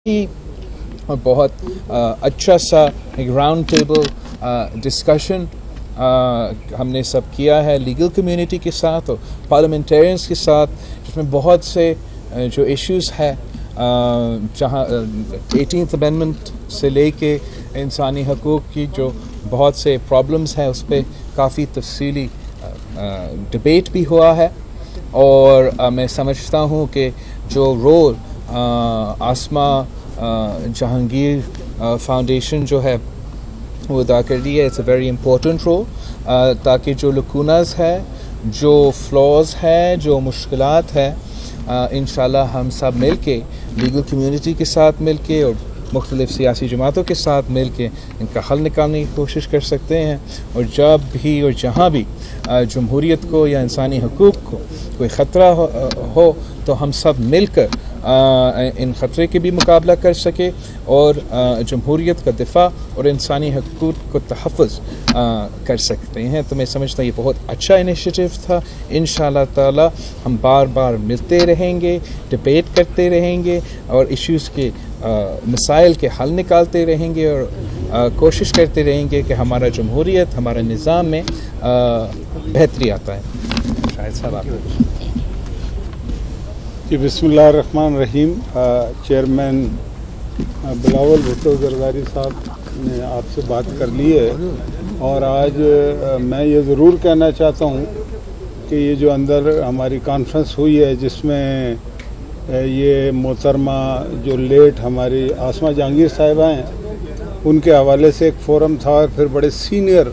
کی اور بہت اچھا سا ایک راؤنڈ ٹیبل ڈسکشن ہم نے سب کیا ہے لیگل کمیونٹی کے ساتھ اور پارلیمنٹیرینس کے ساتھ، جس میں بہت سے جو ایشوز ہے جہاں 18th امینڈمنٹ سے لے کے انسانی حقوق کی جو بہت سے پرابلمز ہیں اس پہ کافی تفصیلی ڈبیٹ بھی ہوا ہے، اور میں سمجھتا ہوں کہ جو رول آسما جہانگیر فاؤنڈیشن جو ہے وہ ادا کر رہی ہے، it's a very important role, تاکہ جو لکوناز ہے، جو فلاز ہے، جو مشکلات ہے، انشاءاللہ ہم سب مل کے لیگل کمیونٹی کے ساتھ مل کے اور مختلف سیاسی جماعتوں کے ساتھ مل کے ان کا حل نکالنے کی کوشش کر سکتے ہیں، اور جب بھی اور جہاں بھی جمہوریت کو یا انسانی حقوق کو کوئی خطرہ ہو تو ہم سب مل کر ان خطرے کے بھی مقابلہ کر سکے اور جمہوریت کا دفاع اور انسانی حقوق کو تحفظ کر سکتے ہیں۔ تو میں سمجھتا ہوں یہ بہت اچھا انیشیٹو تھا۔ انشاءاللہ تعالی ہم بار بار ملتے رہیں گے، ڈبیٹ کرتے رہیں گے اور ایشوز کے مسائل کے حل نکالتے رہیں گے اور کوشش کرتے رہیں گے کہ ہمارا جمہوریت، ہمارا نظام میں بہتری آتا ہے۔ شاہد صاحب آپ جی، بسم اللہ الرحمن الرحیم۔ چیئرمین بلاول بھٹو زرداری صاحب نے آپ سے بات کر لی ہے، اور آج میں یہ ضرور کہنا چاہتا ہوں کہ یہ جو اندر ہماری کانفرنس ہوئی ہے جس میں یہ محترمہ جو لیٹ ہماری آسما جہانگیر صاحبہ ہیں ان کے حوالے سے ایک فورم تھا، اور پھر بڑے سینئر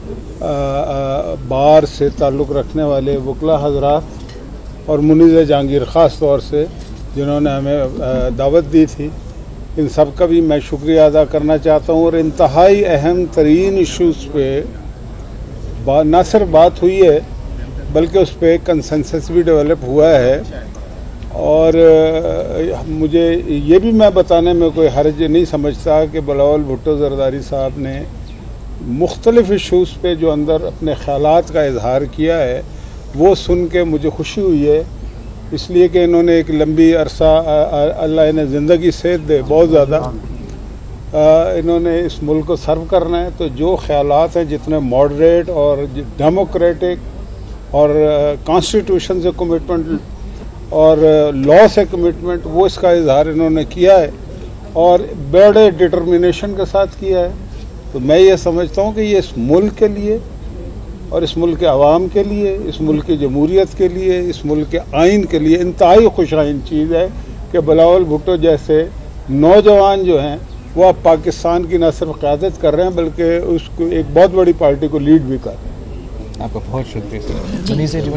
بار سے تعلق رکھنے والے وکلا حضرات اور منیزہ جہانگیر خاص طور سے جنہوں نے ہمیں دعوت دی تھی، ان سب کا بھی میں شکریہ ادا کرنا چاہتا ہوں۔ اور انتہائی اہم ترین ایشوز پہ نہ صرف بات ہوئی ہے بلکہ اس پہ کنسنسس بھی ڈیولپ ہوا ہے، اور مجھے یہ بھی میں بتانے میں کوئی حرج نہیں سمجھتا کہ بلاول بھٹو زرداری صاحب نے مختلف ایشوز پہ جو اندر اپنے خیالات کا اظہار کیا ہے وہ سن کے مجھے خوشی ہوئی ہے، اس لیے کہ انہوں نے ایک لمبی عرصہ اللہ انہیں زندگی صحت دے بہت زیادہ انہوں نے اس ملک کو سرو کرنا ہے، تو جو خیالات ہیں جتنے ماڈریٹ اور ڈیموکریٹک اور کانسٹیٹیوشن سے کمٹمنٹ اور لا سے کمٹمنٹ، وہ اس کا اظہار انہوں نے کیا ہے اور بڑے ڈٹرمنیشن کے ساتھ کیا ہے۔ تو میں یہ سمجھتا ہوں کہ یہ اس ملک کے لیے اور اس ملک کے عوام کے لیے، اس ملک کی جمہوریت کے لیے، اس ملک کے آئین کے لیے انتہائی خوش آئین چیز ہے کہ بلاول بھٹو جیسے نوجوان جو ہیں وہ اب پاکستان کی نہ صرف قیادت کر رہے ہیں بلکہ اس کو ایک بہت بڑی پارٹی کو لیڈ بھی کر رہے ہیں۔ آپ کا بہت شکریہ۔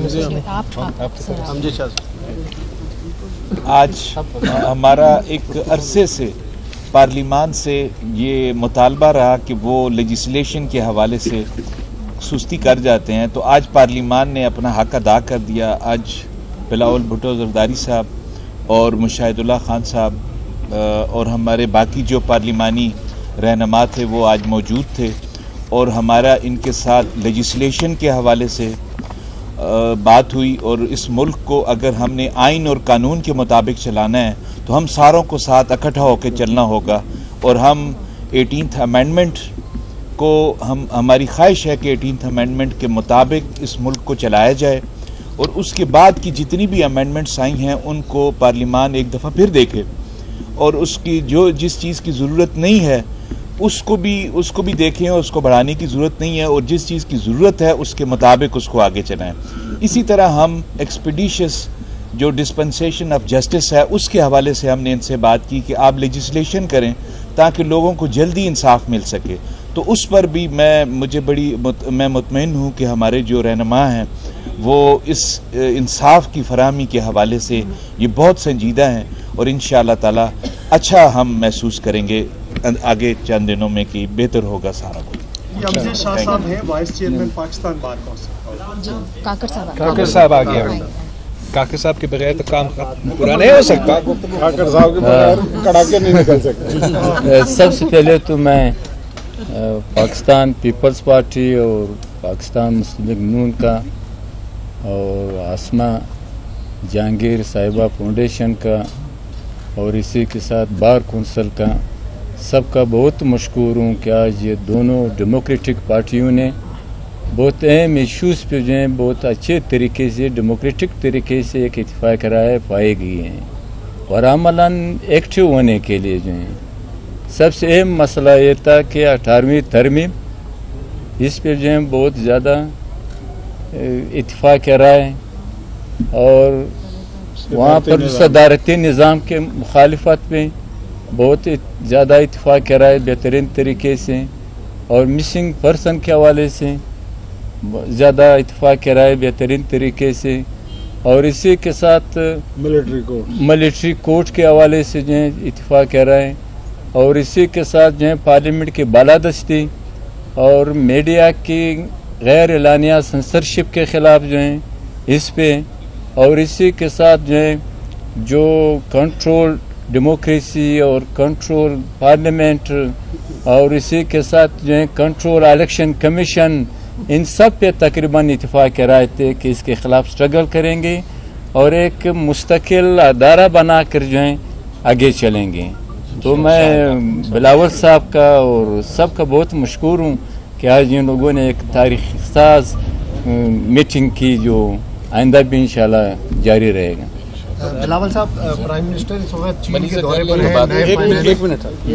آج ہمارا ایک عرصے سے پارلیمان سے یہ مطالبہ رہا کہ وہ لیجسلیشن کے حوالے سے سستی کر جاتے ہیں، تو آج پارلیمان نے اپنا حق ادا کر دیا۔ آج بلاول بھٹو زرداری صاحب اور مشاہد اللہ خان صاحب اور ہمارے باقی جو پارلیمانی رہنما تھے وہ آج موجود تھے، اور ہمارا ان کے ساتھ لیجسلیشن کے حوالے سے بات ہوئی، اور اس ملک کو اگر ہم نے آئین اور قانون کے مطابق چلانا ہے تو ہم ساروں کو ساتھ اکٹھا ہو کے چلنا ہوگا، اور ہم 18th امینڈمنٹ کو ہماری خواہش ہے کہ 18th امینڈمنٹ کے مطابق اس ملک کو چلایا جائے، اور اس کے بعد کی جتنی بھی امینڈمنٹس آئی ہیں ان کو پارلیمان ایک دفعہ پھر دیکھے، اور اس کی جس چیز کی ضرورت نہیں ہے اس کو بھی دیکھیں، اور اس کو بڑھانے کی ضرورت نہیں ہے، اور جس چیز کی ضرورت ہے اس کے مطابق اس کو آگے چلائیں۔ اسی طرح ہم ایکسپیڈیشس جو ڈسپنسیشن آف جسٹس ہے اس کے حوالے سے ہم نے ان سے بات کی کہ آپ لیجسلیشن کریں تاکہ لوگوں کو جلدی انصاف مل سکے، تو اس پر بھی میں مطمئن ہوں کہ ہمارے جو رہنما ہیں وہ اس انصاف کی فراہمی کے حوالے سے یہ بہت سنجیدہ ہیں، اور انشاءاللہ تعالی اچھا ہم محسوس کریں گے آگے چند دنوں میں کہ بہتر ہوگا سارا کچھ۔ شاہ صاحب ہیں vice chairman Pakistan bar council. Kakar صاحب آ گیا۔ کاکر صاحب کے بغیر تو کام پورا نہیں ہو سکتا۔ کاکر صاحب کے بغیر کڑاکے نہیں نکل سکتے۔ سب سے پہلے تو میں پاکستان پیپلز پارٹی اور پاکستان مسلم لیگ نون کا اور آسما جہانگیر صاحبہ فاؤنڈیشن کا اور اسی کے ساتھ بار کونسل کا سب کا بہت مشکور ہوں کہ آج یہ دونوں ڈیموکریٹک پارٹیوں نے بہت اہم ایشوز پہ جو ہیں بہت اچھے طریقے سے ڈیموکریٹک طریقے سے ایک اتفاق رائے پائے گئی ہیں، اور عملاً ایکٹیو ہونے کے لیے جو ہیں سب سے اہم مسئلہ یہ تھا کہ 18ویں ترمیم اس پہ جو ہیں بہت زیادہ اتفاق رائے، اور وہاں پر صدارتی نظام کے مخالفت پہ بہت زیادہ اتفاق رائے بہترین طریقے سے، اور مسنگ پرسن کے حوالے سے زیادہ اتفاق رائے بہترین طریقے سے، اور اسی کے ساتھ ملٹری کورٹ کے حوالے سے جو ہے اتفاق رائے، اور اسی کے ساتھ جو ہے پارلیمنٹ کی بالادستی اور میڈیا کی غیر اعلانیہ سنسرشپ کے خلاف جو ہیں اس پہ، اور اسی کے ساتھ جو ہے جو کنٹرول ڈیموکریسی اور کنٹرول پارلیمنٹ، اور اسی کے ساتھ جو ہے کنٹرول الیکشن کمیشن، ان سب پہ تقریباً اتفاق رائے تھے کہ اس کے خلاف سٹرگل کریں گے اور ایک مستقل ادارہ بنا کر جو ہیں آگے چلیں گے۔ تو میں بلاول صاحب کا اور سب کا بہت مشکور ہوں کہ آج ان لوگوں نے ایک تاریخ ساز میٹنگ کی جو آئندہ بھی انشاءاللہ جاری رہے گا۔ بلاول صاحب، پرائم منسٹر اس وقت چین کے دورے پر ہیں،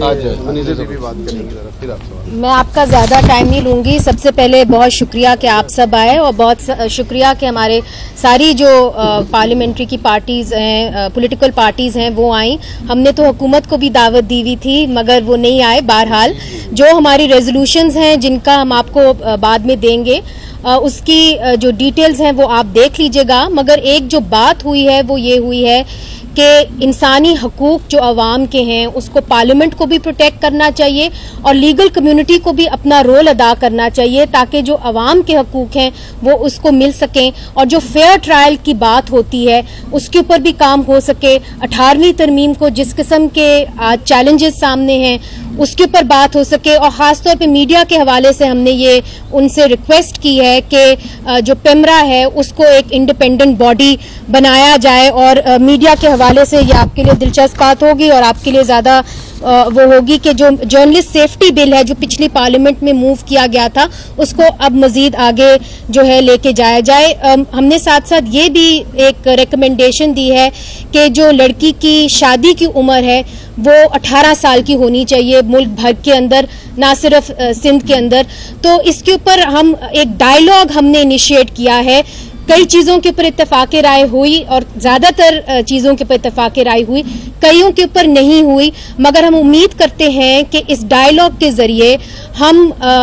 میں آپ کا زیادہ ٹائم نہیں لوں گی۔ سب سے پہلے بہت شکریہ کہ آپ سب آئے، اور بہت شکریہ کہ ہمارے ساری جو پارلیمنٹری کی پارٹیز ہیں، پولیٹیکل پارٹیز ہیں، وہ آئیں۔ ہم نے تو حکومت کو بھی دعوت دی ہوئی تھی مگر وہ نہیں آئے۔ بہرحال جو ہماری ریزولوشنز ہیں جن کا ہم آپ کو بعد میں دیں گے، اس کی جو ڈیٹیلز ہیں وہ آپ دیکھ لیجئے گا، مگر ایک جو بات ہوئی ہے وہ یہ ہوئی ہے کہ انسانی حقوق جو عوام کے ہیں اس کو پارلیمنٹ کو بھی پروٹیکٹ کرنا چاہیے اور لیگل کمیونٹی کو بھی اپنا رول ادا کرنا چاہیے، تاکہ جو عوام کے حقوق ہیں وہ اس کو مل سکیں، اور جو فیئر ٹرائل کی بات ہوتی ہے اس کے اوپر بھی کام ہو سکے۔ 18ویں ترمیم کو جس قسم کے آج چیلنجز سامنے ہیں اس کے اوپر بات ہو سکے، اور خاص طور پہ میڈیا کے حوالے سے ہم نے یہ ان سے ریکویسٹ کی ہے کہ جو پیمرا ہے اس کو ایک انڈیپینڈنٹ باڈی بنایا جائے، اور میڈیا کے حوالے سے یہ آپ کے لیے دلچسپ بات ہوگی اور آپ کے لیے زیادہ وہ ہوگی کہ جو جرنلسٹ سیفٹی بل ہے جو پچھلی پارلیمنٹ میں موو کیا گیا تھا اس کو اب مزید آگے جو ہے لے کے جایا جائے۔ ہم نے ساتھ ساتھ یہ بھی ایک ریکمنڈیشن دی ہے کہ جو لڑکی کی شادی کی عمر ہے وہ 18 سال کی ہونی چاہیے ملک بھر کے اندر، نہ صرف سندھ کے اندر۔ تو اس کے اوپر ہم ایک ڈائیلاگ ہم نے انیشیٹ کیا ہے۔ کئی چیزوں کے اوپر اتفاق رائے ہوئی اور زیادہ تر چیزوں کے اوپر اتفاق رائے ہوئی، کئیوں کے اوپر نہیں ہوئی، مگر ہم امید کرتے ہیں کہ اس ڈائیلاگ کے ذریعے ہم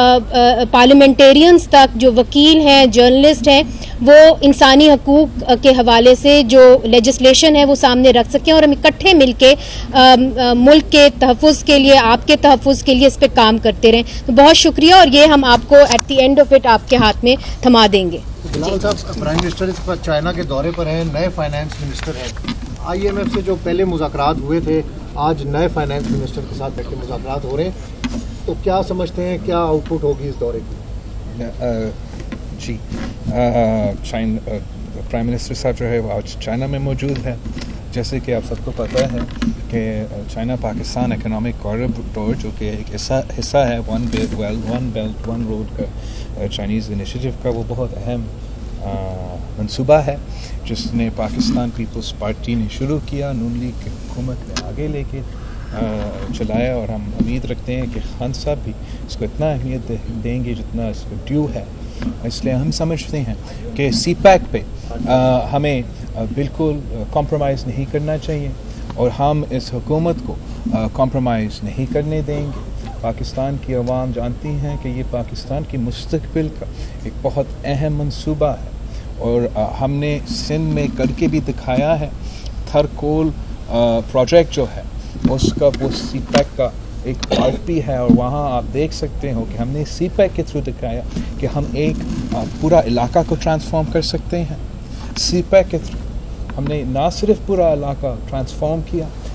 پارلیمنٹیرینز تک جو وکیل ہیں، جرنلسٹ ہیں، وہ انسانی حقوق کے حوالے سے جو لیجسلیشن ہے وہ سامنے رکھ سکیں، اور ہم اکٹھے مل کے ملک کے تحفظ کے لیے، آپ کے تحفظ کے لیے اس پہ کام کرتے رہیں۔ تو بہت شکریہ، اور یہ ہم آپ کو at the end of it آپ کے ہاتھ میں تھما دیں گے۔ بلاول صاحب، پرائم منسٹر اس وقت چائنا کے دورے پر ہیں، نئے فائنانس منسٹر ہیں۔ IMF سے جو پہلے مذاکرات ہوئے تھے آج نئے فائنانس منسٹر کے ساتھ بیٹھ کے مذاکرات ہو رہے ہیں، تو کیا سمجھتے ہیں کیا آؤٹ پٹ ہوگی اس دورے کی؟ جی، پرائم منسٹر صاحب جو ہے وہ آج چائنا میں موجود ہے۔ جیسے کہ آپ سب کو پتہ ہے کہ چائنا پاکستان اکنامک کوریڈور جو کہ ایک حصہ ہے ون بیلٹ ون روڈ کا چائنیز انیشیٹو کا، وہ بہت اہم منصوبہ ہے جس نے پاکستان پیپلز پارٹی نے شروع کیا، نون لیگ کی حکومت نے آگے لے کے چلایا، اور ہم امید رکھتے ہیں کہ خان صاحب بھی اس کو اتنا اہمیت دیں گے جتنا اس کو ڈیو ہے۔ اس لیے ہم سمجھتے ہیں کہ سی پیک پہ ہمیں بالکل کمپرومائز نہیں کرنا چاہیے، اور ہم اس حکومت کو کمپرومائز نہیں کرنے دیں گے۔ پاکستان کی عوام جانتی ہیں کہ یہ پاکستان کی مستقبل کا ایک بہت اہم منصوبہ ہے، اور ہم نے سندھ میں کر کے بھی دکھایا ہے۔ تھرکول پروجیکٹ جو ہے اس کا وہ سی پیک کا ایک پارٹ بھی ہے، اور وہاں آپ دیکھ سکتے ہو کہ ہم نے سی پیک کے تھرو دکھایا کہ ہم ایک پورا علاقہ کو ٹرانسفارم کر سکتے ہیں۔ سی پیک کے تھرو ہم نے نہ صرف پورا علاقہ ٹرانسفارم کیا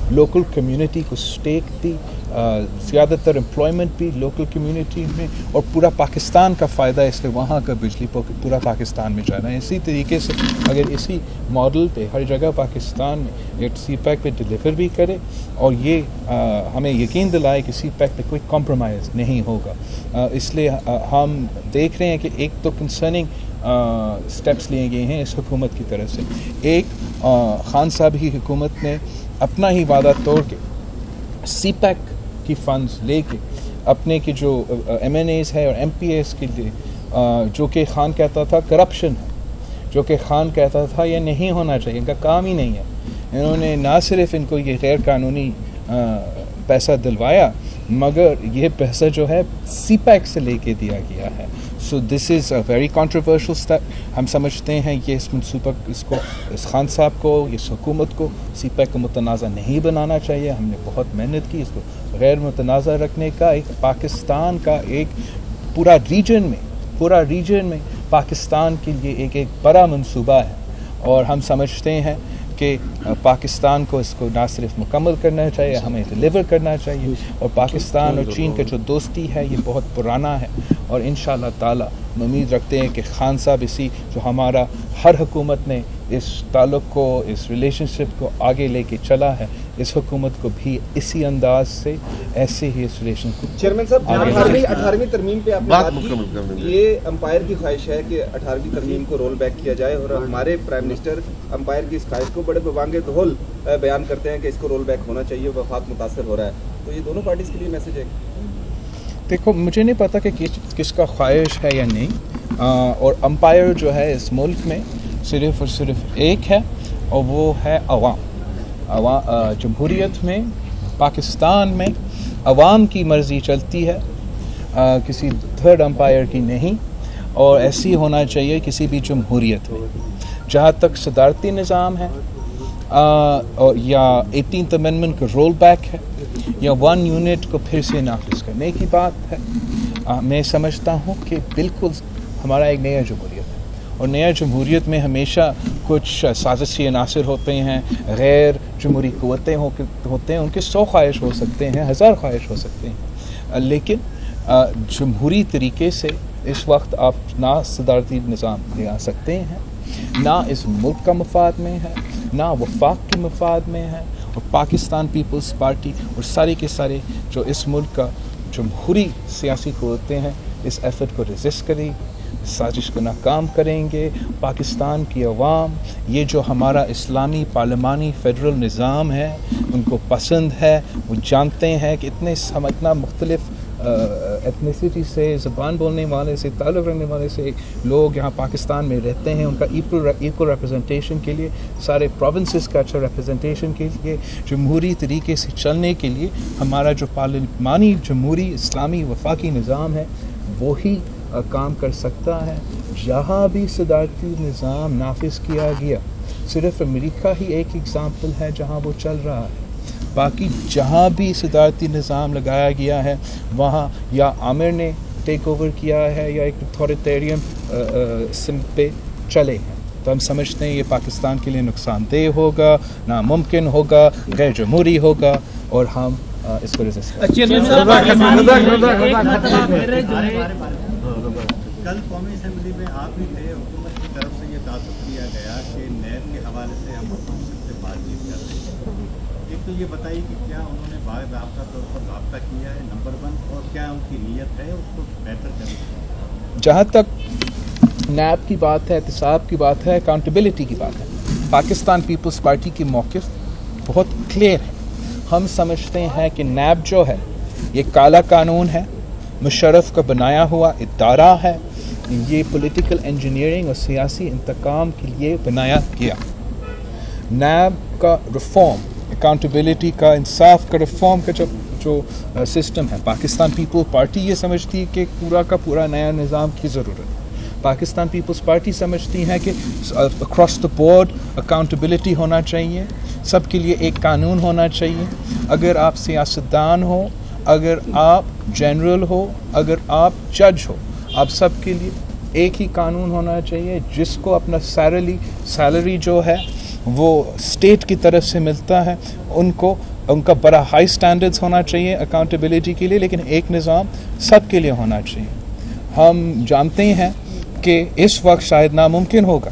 लोकल कम्युनिटी को स्टेक दी, ज़्यादातर एम्प्लॉयमेंट भी लोकल कम्युनिटी में, और पूरा पाकिस्तान का फ़ायदा इसलिए वहाँ का बिजली पूरा पाकिस्तान में जा रहा है। इसी तरीके से अगर इसी मॉडल पे हर जगह पाकिस्तान में CPEC पे डिलीवर भी करे और ये हमें यकीन दिलाए कि CPEC पे कोई कॉम्प्रोमाइज़ नहीं होगा। इसलिए हम देख रहे हैं कि एक तो कंसर्निंग स्टेप्स लिए गए हैं इस हुकूमत की तरफ से। एक खान साहब की हुकूमत ने अपना ही वादा तोड़ के CPEC की फंड्स लेके अपने की जो MNAs है और MPAs के लिए जो कि खान कहता था करप्शन है, जो कि खान कहता था ये नहीं होना चाहिए, इनका काम ही नहीं है, इन्होंने ना सिर्फ इनको ये गैर कानूनी पैसा दिलवाया मगर ये पैसा जो है CPEC से लेके दिया गया है। So this is a very controversial step. हम समझते हैं ये इस मनसूबा इसको इस खान साहब को इस हुकूमत को CPEC को मुतनाज़ा नहीं बनाना चाहिए। हमने बहुत मेहनत की इसको गैर मुतनाज़ा रखने का। एक पाकिस्तान का एक पूरा रीजन में पाकिस्तान के लिए एक बड़ा मनसूबा है और हम समझते हैं कि पाकिस्तान को इसको ना सिर्फ मुकम्मल करना चाहिए, हमें डिलीवर करना चाहिए। और पाकिस्तान और चीन का जो दोस्ती है ये बहुत पुराना है और इंशाअल्लाह ताला हम उम्मीद रखते हैं कि खान साहब इसी जो हमारा हर हुकूमत ने इस ताल्लुक़ को इस रिलेशनशिप को आगे लेके चला है, इस हुकूमत को भी इसी अंदाज से ऐसे ही इस रिलेशन को। चेयरमैन साहब 18वीं तरमीम पे आपने बात की, ये अंपायर की ख्वाहिश है कि 18वीं तरमीम को रोल बैक किया जाए और हमारे प्राइम मिनिस्टर अंपायर की इस ख्वाहिश को बड़े बवांगे ढोल बयान करते हैं कि इसको रोल बैक होना चाहिए, वफाक मुतासर हो रहा है। तो ये दोनों पार्टीज़ के लिए मैसेज है। देखो मुझे नहीं पता कि किसका ख्वाहिश है या नहीं, और अंपायर जो है इस मुल्क में सिर्फ और सिर्फ एक है और वो है अवाम। जमहूरियत में पाकिस्तान में अवाम की मर्ज़ी चलती है, किसी थर्ड अंपायर की नहीं, और ऐसी होना चाहिए किसी भी जमहूरियत में। जहाँ तक सदारती निज़ाम है और या 18th अमेंडमेंट का रोल बैक है या 1 यूनिट को फिर से नाफिज करने की बात है, मैं समझता हूँ कि बिल्कुल हमारा एक नया जमहूरियत है और नया जमहूरियत में हमेशा कुछ साजिशी अनासर होते हैं, गैर जमहूरी क़ुव्वतें होते हैं, उनके 100 ख्वाहिश हो सकते हैं, 1000 ख्वाहिश हो सकते हैं, लेकिन जमहूरी तरीके से इस वक्त आप ना सदारती निज़ाम ले आ सकते हैं, ना इस मुल्क का मफाद में है, ना वफाक के मफाद में है। और पाकिस्तान पीपल्स पार्टी और सारे के सारे जो इस मुल्क का जमहूरी सियासी क़ुव्वतें हैं इस एफर्ट को रेजिस्ट करेंगी, साजिश को नाकाम करेंगे। पाकिस्तान की अवाम ये जो हमारा इस्लामी पार्लिमानी फेडरल निज़ाम है उनको पसंद है, वो जानते हैं कि हम इतना मुख्तलिफ एथनिसिटी से, ज़बान बोलने वाले से, ताल्लुक़ रखने वाले से लोग यहाँ पाकिस्तान में रहते हैं, उनका इक्वल रिप्रेजेंटेशन के लिए, सारे प्रोविंसेस का अच्छा रिप्रेजेंटेशन के लिए, जमहूरी तरीके से चलने के लिए हमारा जो पार्लिमानी जमहूरी इस्लामी वफाकी निज़ाम है वही काम कर सकता है। जहाँ भी सदारती निज़ाम नाफिज किया गया, सिर्फ अमेरिका ही एक एग्ज़ाम्पल है जहाँ वो चल रहा है, बाकी जहाँ भी सदारती निज़ाम लगाया गया है वहाँ या आमिर ने टेक ओवर किया है या एक अथॉरिटेरियन सिम पे चले हैं। तो हम समझते हैं ये पाकिस्तान के लिए नुकसानदेह होगा, नामुमकिन होगा, गैर जमहूरी होगा और हम इसको रेजिस्ट कल कौमी असेंबली में आप ही थे, हुकूमत की तरफ से ये तासुब किया गया कि नैब के हवाले से हम हुकूमत से बातचीत कर रहे हैं। एक तो ये बताइए कि क्या उन्होंने बाकायदा तौर पर रब्ता किया है, नंबर 1, और क्या उनकी नीयत है उसको बेहतर करने। जहाँ तक नैब की बात है, एहतसाब की बात है, अकाउंटेबिलिटी की बात है, पाकिस्तान पीपल्स पार्टी की मौक़िफ़ बहुत क्लियर है। हम समझते हैं कि नैब जो है ये काला कानून है, मुशर्रफ का बनाया हुआ इदारा है, ये पॉलिटिकल इंजीनियरिंग और सियासी इंतकाम के लिए बनाया गया। नैब का रिफॉर्म, अकाउंटेबिलिटी का, इंसाफ का रिफॉर्म का जो सिस्टम है, पाकिस्तान पीपल्स पार्टी ये समझती है कि पूरा का पूरा नया निज़ाम की ज़रूरत है। पाकिस्तान पीपल्स पार्टी समझती है कि अक्रॉस द बोर्ड अकाउंटेबिलिटी होना चाहिए, सबके लिए एक कानून होना चाहिए। अगर आप सियासतदान हो, अगर आप जनरल हो, अगर आप जज हो, आप सबके लिए एक ही कानून होना चाहिए। जिसको अपना सैलरी जो है वो स्टेट की तरफ से मिलता है, उनको उनका बड़ा हाई स्टैंडर्ड्स होना चाहिए अकाउंटेबिलिटी के लिए, लेकिन एक निज़ाम सब के लिए होना चाहिए। हम जानते हैं कि इस वक्त शायद नामुमकिन होगा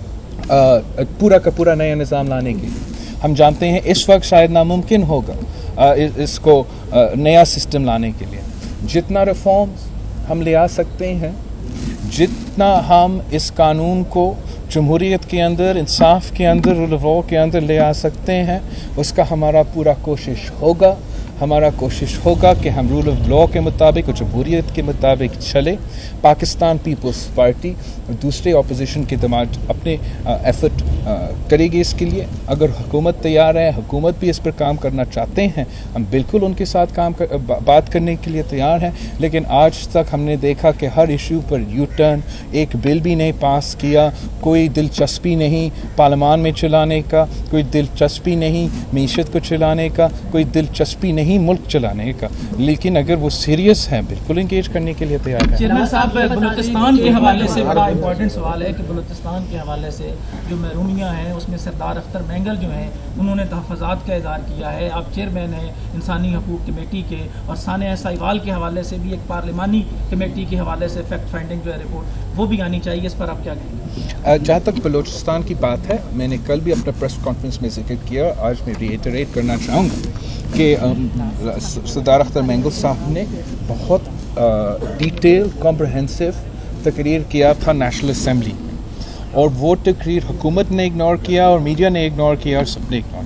पूरा का पूरा नया निज़ाम लाने के लिए। हम जानते हैं इस वक्त शायद नामुमकिन होगा इसको नया सिस्टम लाने के लिए। जितना रिफॉर्म्स हम ले आ सकते हैं, जितना हम इस कानून को जमहूरियत के अंदर, इंसाफ के अंदर, रूल ऑफ लॉ के अंदर ले आ सकते हैं, उसका हमारा पूरा कोशिश होगा। हमारा कोशिश होगा कि हम रूल ऑफ लॉ के मुताबिक और जमहूरियत के मुताबिक चले। पाकिस्तान पीपल्स पार्टी और दूसरे अपोजिशन के दिमाग अपने एफर्ट करेगी इसके लिए। अगर हुकूमत तैयार है, हुकूमत भी इस पर काम करना चाहते हैं, हम बिल्कुल उनके साथ बात करने के लिए तैयार हैं। लेकिन आज तक हमने देखा कि हर इशू पर यू टर्न, एक बिल भी नहीं पास किया, कोई दिलचस्पी नहीं पार्लियामान में चलाने का, कोई दिलचस्पी नहीं मीशत को चलाने का, कोई दिलचस्पी नहीं मुल्क चलाने का। लेकिन अगर वो सीरियस हैं, बिल्कुल इंगेज करने के लिए तैयार हैं। चेयरमैन साहब, बलूचिस्तान के हवाले से बड़ा इंपॉर्टेंट सवाल है कि बलूचिस्तान के हवाले से जो महरूमियाँ हैं उसमें सरदार अख्तर मैंगल जो हैं उन्होंने तहफ़्फ़ुज़ात का इज़हार किया है। आप चेयरमैन हैं इंसानी हकूक़ कमेटी के, और सानिया साहिवाल के हवाले से भी एक पार्लिमानी कमेटी के हवाले से फैक्ट फाइंडिंग जो है रिपोर्ट वो भी आनी चाहिए, इस पर आप क्या कहेंगे? जहाँ तक बलूचिस्तान की बात है, मैंने कल भी अपने प्रेस कॉन्फ्रेंस में जिक्र किया, आज मैं रिएटरेट करना चाहूँगा कि सरदार अख्तर मैंगल साहब ने बहुत डिटेल कॉम्प्रहेंसिव तकरीर किया था नेशनल असम्बली, और वो तकरीर हुकूमत ने इग्नोर किया और मीडिया ने इग्नोर किया और सबने इग्नोर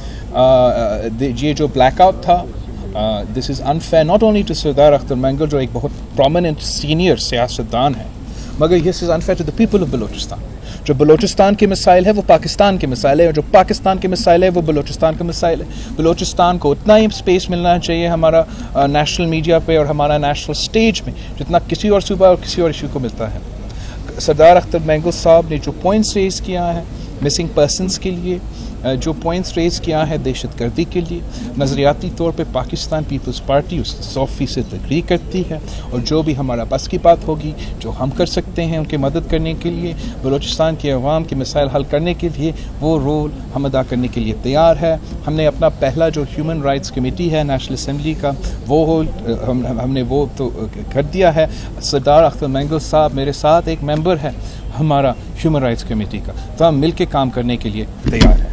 किया। ये जो ब्लैकआउट था, this is unfair not only to Sardar Akhtar Mengal जो एक बहुत प्रोमिनेंट सीनियर सियासतदान है, मगर this is unfair to the people of Balochistan. जो बलूचिस्तान के मसाइल है वो पाकिस्तान के मसाइल है, और जो पाकिस्तान के मसाइल है वो बलूचिस्तान के मसाइल है। बलूचिस्तान को उतना ही स्पेस मिलना चाहिए हमारा नेशनल मीडिया पे और हमारा नेशनल स्टेज में जितना किसी और सूबा और किसी और इशू को मिलता है। सरदार अख्तर मैंगल साहब ने जो पॉइंट्स रेज़ किया है मिसिंग पर्सनस के लिए, जो पॉइंट्स रेज़ किया है दहशतगर्दी के लिए, नज़रियाती तौर पे पाकिस्तान पीपल्स पार्टी उससे 100% एग्री करती है, और जो भी हमारा बस की बात होगी, जो हम कर सकते हैं उनकी मदद करने के लिए, बलूचिस्तान के अवाम के मसाइल हल करने के लिए, वो रोल हम अदा करने के लिए तैयार है। हमने अपना पहला जो ह्यूमन राइट्स कमेटी है नेशनल असम्बली का, वो हमने वो तो कर दिया है। सरदार अख्तर मैंगल साहब मेरे साथ एक मेंबर है हमारा ह्यूमन राइट्स कमेटी का, तो हम मिल के काम करने के लिए तैयार हैं।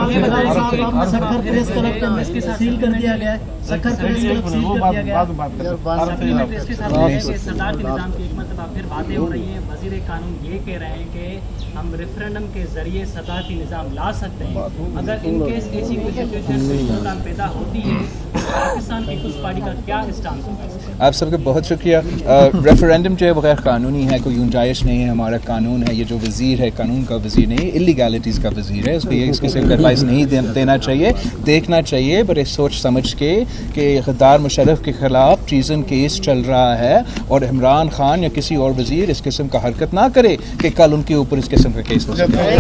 हम रेफरेंडम के जरिए सदारती निज़ाम ला सकते हैं। अगर इनकेस ऐसी कोई सिचुएशन पैदा होती है तो पाकिस्तान पीपल्स पार्टी का क्या स्टांस होगा? आप सबका बहुत शुक्रिया। रेफरेंडम जो है वो गैर कानूनी है, कोई गुंजाइश नहीं है, हमारा कानून है। ये जो वज़ीर है कानून का वज़ीर नहीं, इलीगैलिटीज़ का वज़ीर है, उसको ये इस किस्म का एडवाइस नहीं देना चाहिए, देखना चाहिए बड़े सोच समझ के कि गद्दार मुशर्रफ के ख़िलाफ़ ट्रीज़न केस चल रहा है और इमरान खान या किसी और वज़ीर इस किस्म का हरकत ना करे कि कल उनके ऊपर इस किस्म का केस हो सकता है।